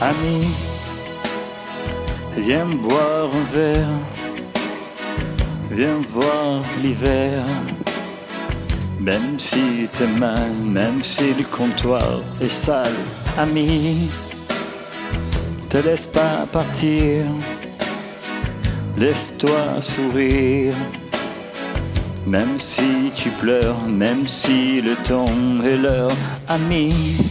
Ami, viens boire un verre, viens voir l'hiver. Même si t'es mal, même si le comptoir est sale, ami, te laisse pas partir, laisse-toi sourire. Même si tu pleures, même si le temps est l'heure, ami,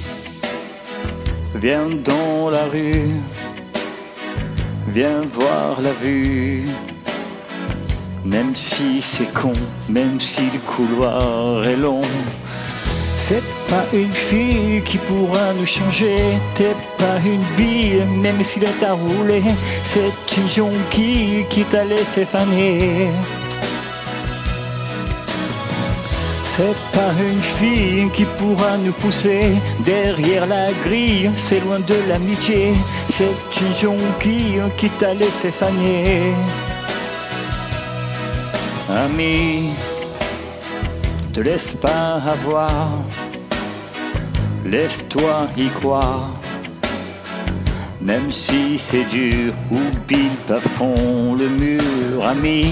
viens dans la rue, viens voir la vue. Même si c'est con, même si le couloir est long, c'est pas une fille qui pourra nous changer. T'es pas une bille, même si elle t'a roulé. C'est une jonquille qui t'a laissé faner. C'est pas une fille qui pourra nous pousser derrière la grille, c'est loin de l'amitié. C'est une jonquille qui t'a laissé faner. Ami, te laisse pas avoir, laisse-toi y croire. Même si c'est dur, oublie pas fond le mur. Ami,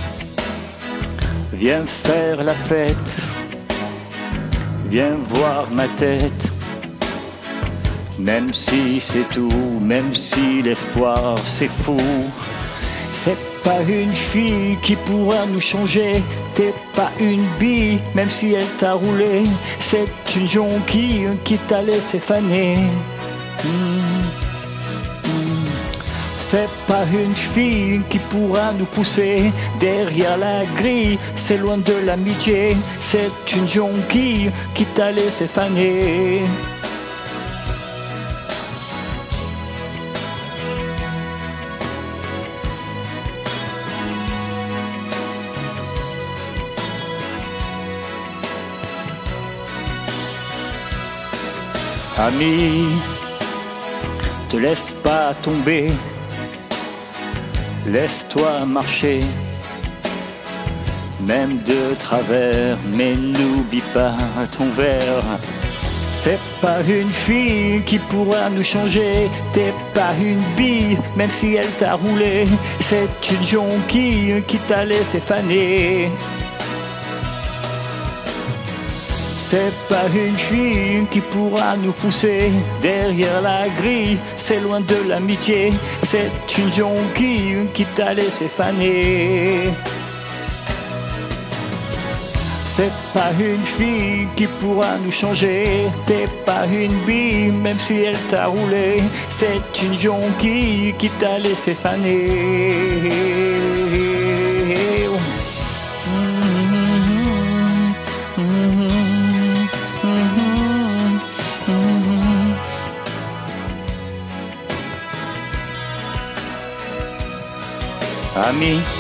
viens faire la fête, viens voir ma tête. Même si c'est tout, même si l'espoir c'est fou, c'est pas une fille qui pourra nous changer. T'es pas une bille, même si elle t'a roulé. C'est une jonquille qui t'a laissé faner. C'est pas une fille qui pourra nous pousser derrière la grille, c'est loin de l'amitié. C'est une jonquille qui t'a laissé faner. Ami, te laisse pas tomber, laisse-toi marcher, même de travers, mais n'oublie pas ton verre. C'est pas une fille qui pourra nous changer, t'es pas une bille, même si elle t'a roulé. C'est une jonquille qui t'a laissé faner. C'est pas une fille qui pourra nous pousser derrière la grille, c'est loin de l'amitié. C'est une jonquille qui t'a laissé faner. C'est pas une fille qui pourra nous changer, t'es pas une bille, même si elle t'a roulé. C'est une jonquille qui t'a laissé faner. Ami,